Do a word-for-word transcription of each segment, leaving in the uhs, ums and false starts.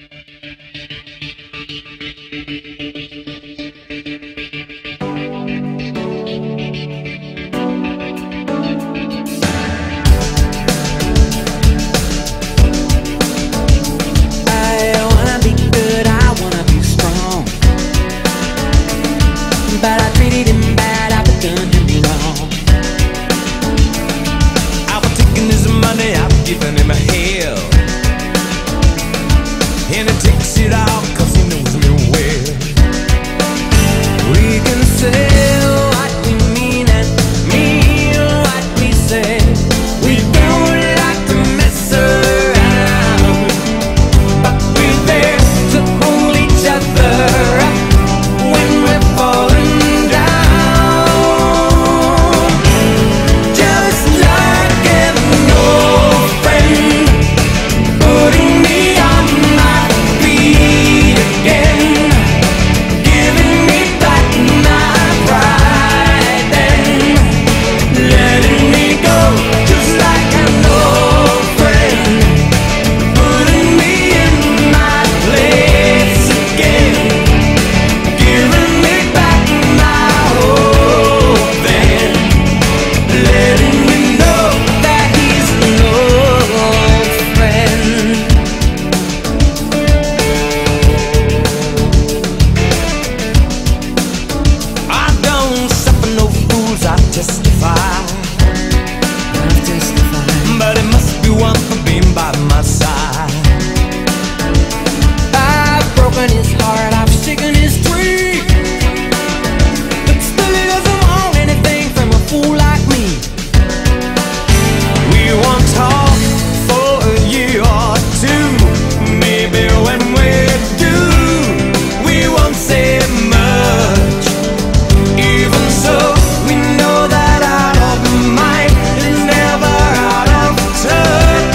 But I treated him bad, I've done him wrong. I've taken his money, I've given him a hell, and he takes it all cause he knows me well. We can say what we mean and mean what we say. We don't like to mess around, but we're there to hold each other up when we're falling. But it must be one for being by my side. I've broken his heart, I've shaken his tree, but still he doesn't want anything from a fool like me. We won't talk for a year or two. Maybe when we do, we won't say much. Even so, we know that out of mind is never out of touch.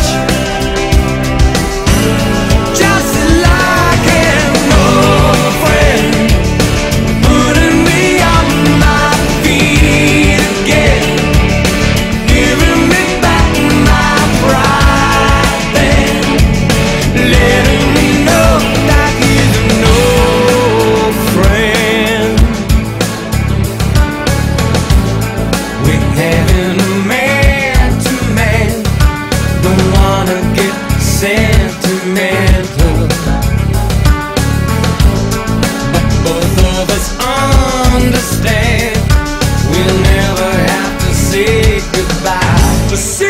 Just like an old friend, putting me on my feet again, giving me back my pride, then letting me know that he's an old friend. We're having a man to man, don't wanna get sentimental, but both of us understand we'll never have to say goodbye.